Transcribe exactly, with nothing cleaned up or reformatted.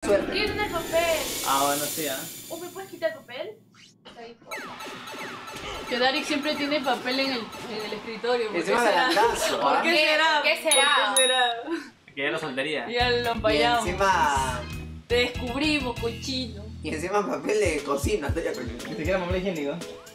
suerte. ¿Quién tiene el papel? Ah, bueno, sí, ¿ah? ¿eh? ¿O me puedes quitar el papel? Ahí, por favor. Que Darik siempre tiene papel en el, en el escritorio. ¿Por qué Encima será? galantazo, ¿Por ¿ah? qué ¿Qué? será? ¿Qué será? ¿Por qué será? Que ya la soltería. Ya lo Y ampallamos. encima... Te descubrimos, cochino. Y encima papel de cocina, estoy ya con... Ni siquiera papel higiénico.